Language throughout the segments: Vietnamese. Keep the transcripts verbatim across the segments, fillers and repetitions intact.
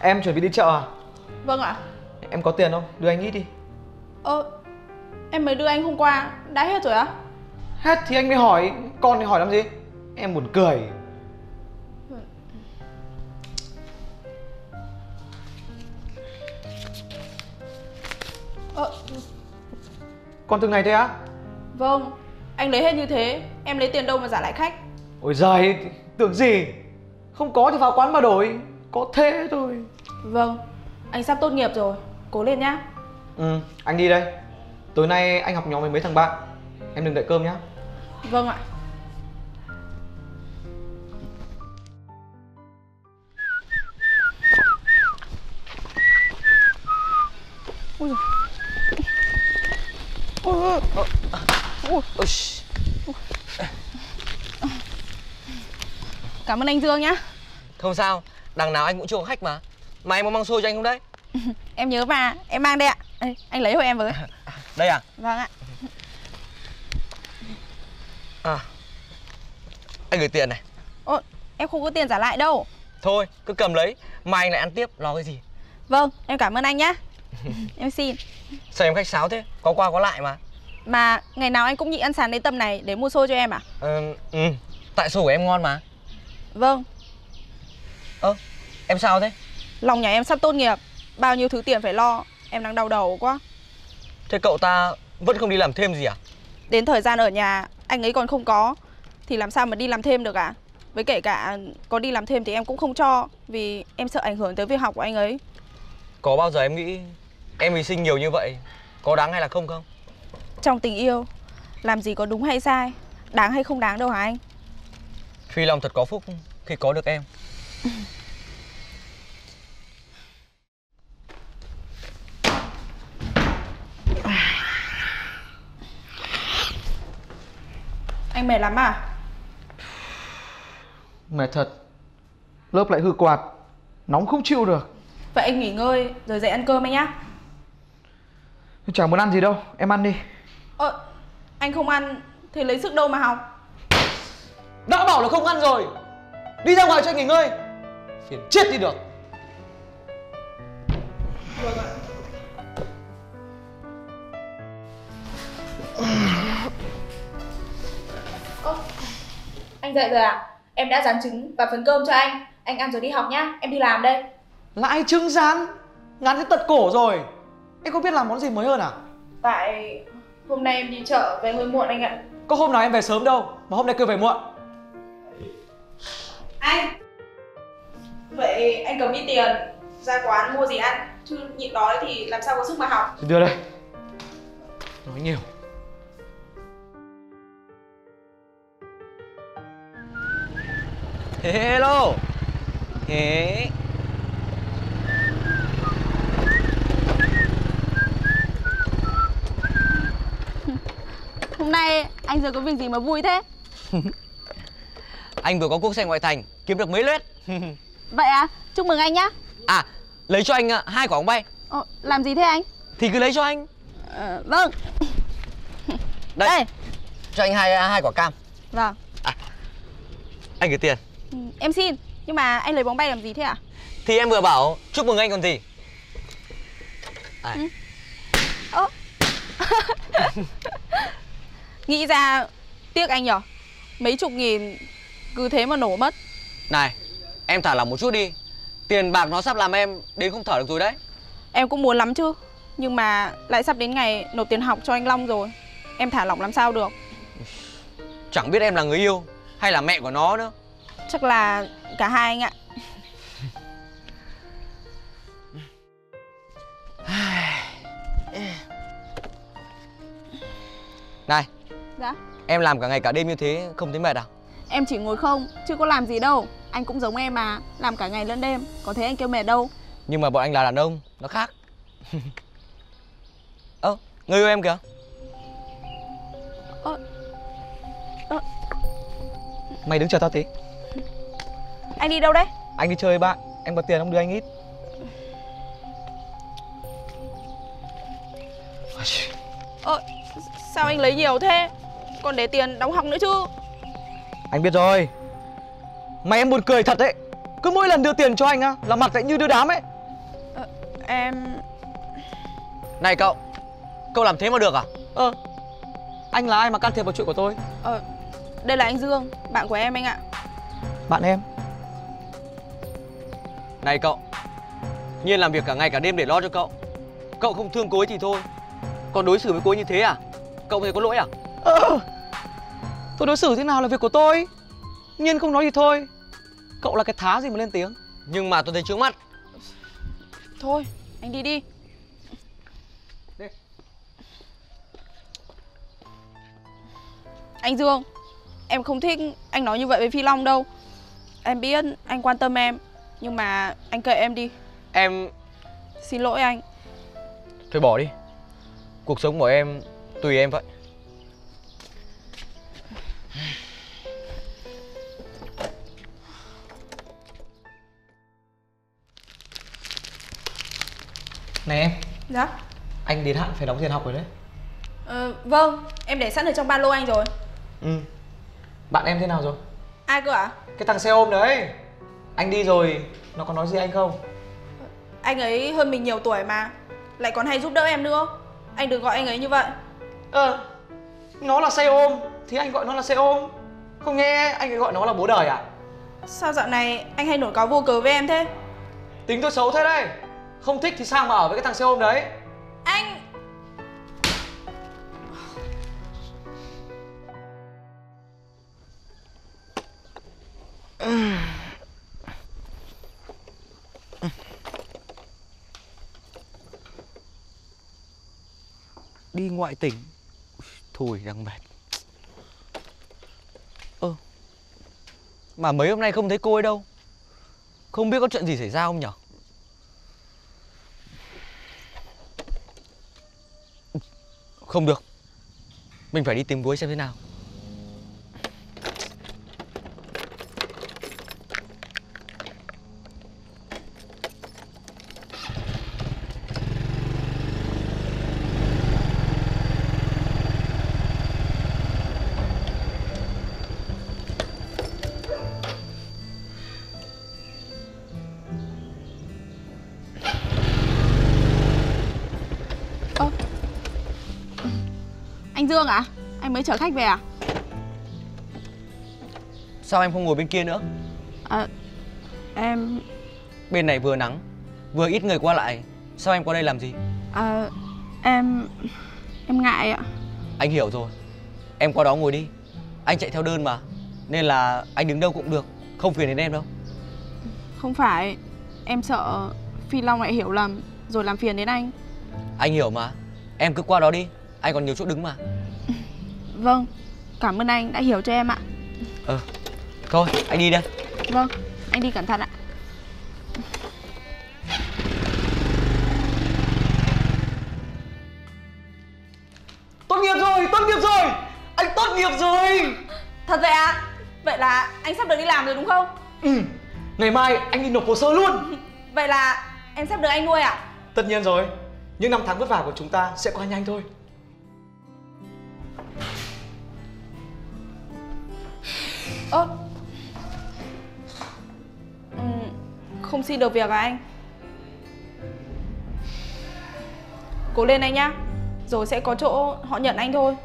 Em chuẩn bị đi chợ à? Vâng ạ. Em có tiền không? Đưa anh ít đi. Ơ, em mới đưa anh hôm qua, đã hết rồi á? Hết thì anh mới hỏi, con thì hỏi làm gì? Em buồn cười. Ờ, Con từng ngày thế á? vâng, anh lấy hết như thế, em lấy tiền đâu mà trả lại khách? Ôi giời, tưởng gì? Không có thì vào quán mà đổi. Có thế thôi. Vâng, anh sắp tốt nghiệp rồi, cố lên nhá. Ừ, anh đi đây. Tối nay anh học nhóm với mấy thằng bạn. Em đừng đợi cơm nhá. Vâng ạ. Ôi giời. Ôi, ôi, ôi. Ôi. Cảm ơn anh Dương nhá. Không sao, đằng nào anh cũng chưa có khách mà. Mà em có mang xôi cho anh không đấy? Em nhớ mà, em mang đây ạ. Đây, anh lấy hộ em với. Đây à? Vâng ạ. À, anh gửi tiền này. Ồ, em không có tiền trả lại đâu. Thôi, cứ cầm lấy, mai anh lại ăn tiếp, lo cái gì. Vâng, em cảm ơn anh nhá. Em xin. Sao em khách sáo thế? Có qua có lại mà. Mà ngày nào anh cũng nhịn ăn sáng đến tầm này để mua xôi cho em à? Ờ, ừ, tại xôi của em ngon mà. Vâng. Ơ, em sao thế? Lòng nhà em sắp tốt nghiệp, bao nhiêu thứ tiền phải lo, em đang đau đầu quá. Thế cậu ta vẫn không đi làm thêm gì à? Đến thời gian ở nhà anh ấy còn không có thì làm sao mà đi làm thêm được à? Với kể cả có đi làm thêm thì em cũng không cho, vì em sợ ảnh hưởng tới việc học của anh ấy. Có bao giờ em nghĩ em hy sinh nhiều như vậy có đáng hay là không không? Trong tình yêu, làm gì có đúng hay sai, đáng hay không đáng đâu hả anh? Phi Long thật có phúc khi có được em. Anh mệt lắm à? Mệt thật. Lớp lại hư quạt, nóng không chịu được. Vậy anh nghỉ ngơi rồi dậy ăn cơm anh nhá. Chẳng muốn ăn gì đâu, em ăn đi. Ờ, anh không ăn thì lấy sức đâu mà học. Đã bảo là không ăn rồi. Đi ra ngoài cho anh nghỉ ngơi. Phiền chết đi được. Vâng ạ. Ơ, anh dậy rồi à? Em đã rán trứng và phần cơm cho anh. Anh ăn rồi đi học nhá, em đi làm đây. Lại trứng rán, ngán đến tận cổ rồi. Em có biết làm món gì mới hơn à? Tại hôm nay em đi chợ về hơi muộn anh ạ. Có hôm nào em về sớm đâu, mà hôm nay cứ về muộn. Anh, vậy anh cầm ít tiền ra quán mua gì ăn, chứ nhịn đói thì làm sao có sức mà học. Thì đưa đây. Nói nhiều. Hello. Thế. Hôm nay anh giờ có việc gì mà vui thế? Anh vừa có cuộc xe ngoại thành, kiếm được mấy lết. Vậy à, chúc mừng anh nhá. À, lấy cho anh uh, hai quả bóng bay. Ờ, làm gì thế anh? Thì cứ lấy cho anh. Ờ, vâng. Đây, Đây. cho anh hai hai quả cam. Vâng. À, anh gửi tiền. Ừ, em xin, nhưng mà anh lấy bóng bay làm gì thế ạ? À? Thì em vừa bảo chúc mừng anh còn gì. À. Ừ. Ơ. Nghĩ ra tiếc anh nhở. Mấy chục nghìn cứ thế mà nổ mất. Này, em thả lỏng một chút đi. Tiền bạc nó sắp làm em đến không thở được rồi đấy. Em cũng muốn lắm chứ, nhưng mà lại sắp đến ngày nộp tiền học cho anh Long rồi. Em thả lỏng làm sao được. Chẳng biết em là người yêu hay là mẹ của nó nữa. Chắc là cả hai anh ạ. Này. Dạ. Em làm cả ngày cả đêm như thế không thấy mệt à? Em chỉ ngồi không, chứ có làm gì đâu. Anh cũng giống em mà, làm cả ngày lẫn đêm. Có thấy anh kêu mệt đâu. Nhưng mà bọn anh là đàn ông, nó khác. Ơ, à, người yêu em kìa. Ơ. Ơ. Mày đứng chờ tao tí. Anh đi đâu đấy? Anh đi chơi với bạn, em có tiền không đưa anh ít. Ơ, sao anh lấy nhiều thế? Còn để tiền đóng học nữa chứ. Anh biết rồi. Mày em buồn cười thật đấy. Cứ mỗi lần đưa tiền cho anh á là mặt lại như đưa đám ấy. Em... Này cậu, cậu làm thế mà được à? Ơ, anh là ai mà can thiệp vào chuyện của tôi? Ờ, đây là anh Dương, bạn của em anh ạ. Bạn em? Này cậu, Nhiên làm việc cả ngày cả đêm để lo cho cậu. Cậu không thương cô ấy thì thôi, còn đối xử với cô ấy như thế à? Cậu thấy có lỗi à? Ờ, tôi đối xử thế nào là việc của tôi. Nhiên không nói thì thôi. Cậu là cái thá gì mà lên tiếng? Nhưng mà tôi thấy chướng mắt. Thôi, anh đi đi. Đi. Anh Dương, em không thích anh nói như vậy với Phi Long đâu. Em biết anh quan tâm em, nhưng mà anh kệ em đi. Em... Xin lỗi anh. Thôi bỏ đi. Cuộc sống của em tùy em vậy. Này em, Dạ? anh đến hạn phải đóng tiền học rồi đấy. Ờ, vâng, em để sẵn ở trong ba lô anh rồi. Ừ. Bạn em thế nào rồi? Ai cơ ạ? Cái thằng xe ôm đấy. Anh đi rồi, nó có nói gì anh không? Anh ấy hơn mình nhiều tuổi mà, lại còn hay giúp đỡ em nữa. Anh đừng gọi anh ấy như vậy. Ờ, nó là xe ôm thì anh gọi nó là xe ôm. Không nghe anh ấy gọi nó là bố đời à? Sao dạo này anh hay nổi cáu vô cớ với em thế? Tính tôi xấu thế đây. Không thích thì sang mà ở với cái thằng xe ôm đấy. Anh... Đi ngoại tỉnh. Thôi đang mệt. Ơ, mà mấy hôm nay không thấy cô ấy đâu. Không biết có chuyện gì xảy ra không nhở? Không được, mình phải đi tìm cô ấy xem thế nào. Ơ, anh Dương à? Anh mới chở khách về à? Sao em không ngồi bên kia nữa? À, em... Bên này vừa nắng, vừa ít người qua lại. Sao em qua đây làm gì? À, em... em ngại ạ. Anh hiểu rồi. Em qua đó ngồi đi. Anh chạy theo đơn mà, nên là anh đứng đâu cũng được, không phiền đến em đâu. Không phải, em sợ Phi Long lại hiểu lầm rồi làm phiền đến anh. Anh hiểu mà, em cứ qua đó đi, anh còn nhiều chỗ đứng mà. Vâng, cảm ơn anh đã hiểu cho em ạ. Ờ, thôi anh đi đây. Vâng, anh đi cẩn thận ạ. Tốt nghiệp rồi, tốt nghiệp rồi. Anh tốt nghiệp rồi. Thật vậy ạ? Vậy là anh sắp được đi làm rồi đúng không? Ừ, ngày mai anh đi nộp hồ sơ luôn. Vậy là em sắp được anh nuôi à? Tất nhiên rồi. Những năm tháng vất vả của chúng ta sẽ qua nhanh thôi. Ơ, ừ, không xin được việc à anh? Cố lên anh nhá, rồi sẽ có chỗ họ nhận anh thôi.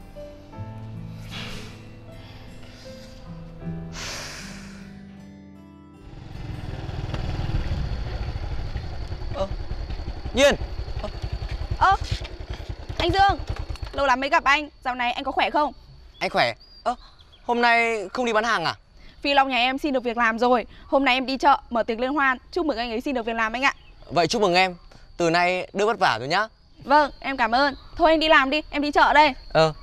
Ơ, Nhiên. Ơ, anh Dương, lâu lắm mới gặp anh, dạo này anh có khỏe không? Anh khỏe. Ơ, hôm nay không đi bán hàng à? Phi Long nhà em xin được việc làm rồi. Hôm nay em đi chợ mở tiệc liên hoan, chúc mừng anh ấy xin được việc làm anh ạ. Vậy chúc mừng em, từ nay đỡ vất vả rồi nhá. Vâng, em cảm ơn. Thôi anh đi làm đi, em đi chợ đây. Ờ.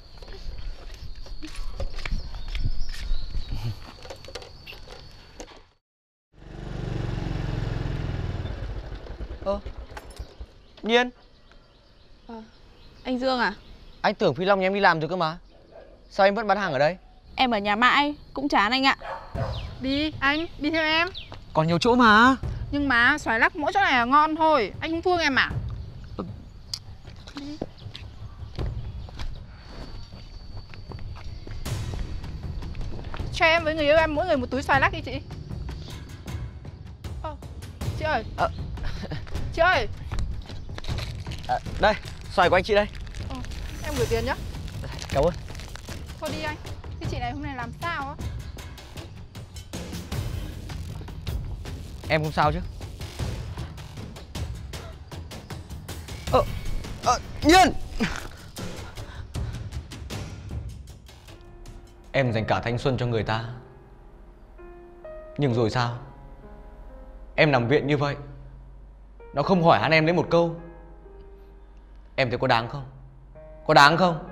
Ơ, Nhiên. À, anh Dương à? Anh tưởng Phi Long nhà em đi làm rồi cơ mà. Sao em vẫn bán hàng ở đây? Em ở nhà mãi, cũng chán anh ạ. Đi, anh, đi theo em. Còn nhiều chỗ mà. Nhưng mà xoài lắc mỗi chỗ này là ngon thôi. Anh không thương em à? Đi. Cho em với người yêu em mỗi người một túi xoài lắc đi chị. Ơ, chị ơi. À, Chị ơi, À, đây, xoài của anh chị đây. em gửi tiền nhá. Cảm ơn. Thôi đi anh. Thế chị này hôm nay làm sao á? Em không sao chứ? Ờ, ờ, Nhiên! Em dành cả thanh xuân cho người ta. Nhưng rồi sao? Em nằm viện như vậy, nó không hỏi han em lấy một câu. Em thấy có đáng không? Có đáng không?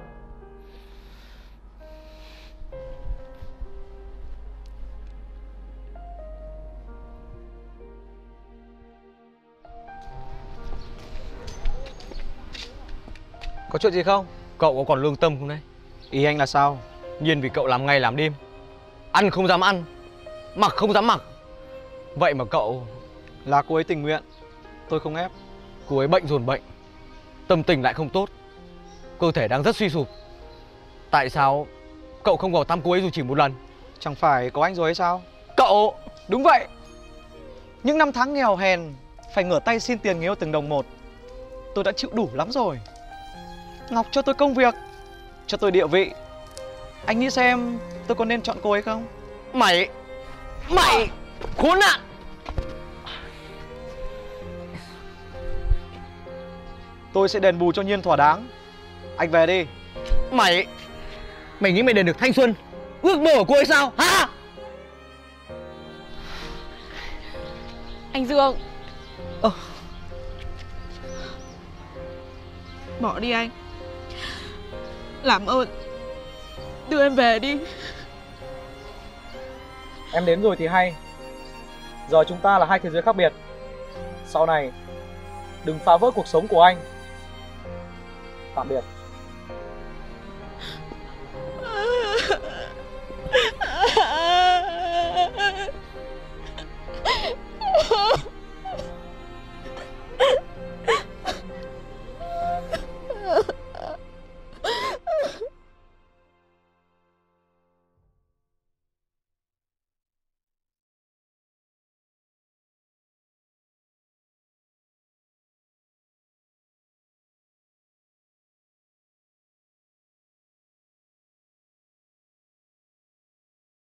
Có chuyện gì không? Cậu có còn lương tâm không đấy? Ý anh là sao? Nhiên vì cậu làm ngày làm đêm, ăn không dám ăn, mặc không dám mặc. Vậy mà cậu... Là cô ấy tình nguyện, tôi không ép. Cô ấy bệnh dồn bệnh, tâm tình lại không tốt, cơ thể đang rất suy sụp. Tại sao cậu không vào thăm cô ấy dù chỉ một lần? Chẳng phải có anh rồi hay sao? Cậu... Đúng vậy. Những năm tháng nghèo hèn, phải ngửa tay xin tiền người yêu từng đồng một, tôi đã chịu đủ lắm rồi. Ngọc cho tôi công việc, cho tôi địa vị. Anh nghĩ xem tôi có nên chọn cô ấy không? Mày... Mày... Khốn nạn! Tôi sẽ đền bù cho Nhiên thỏa đáng. Anh về đi. Mày... Mày nghĩ mày đền được thanh xuân, ước mơ của cô ấy sao? Hả? Anh Dương. Ơ. Bỏ đi anh. Làm ơn đưa em về đi. Em đến rồi thì hay. Giờ chúng ta là hai thế giới khác biệt. Sau này đừng phá vỡ cuộc sống của anh. Tạm biệt.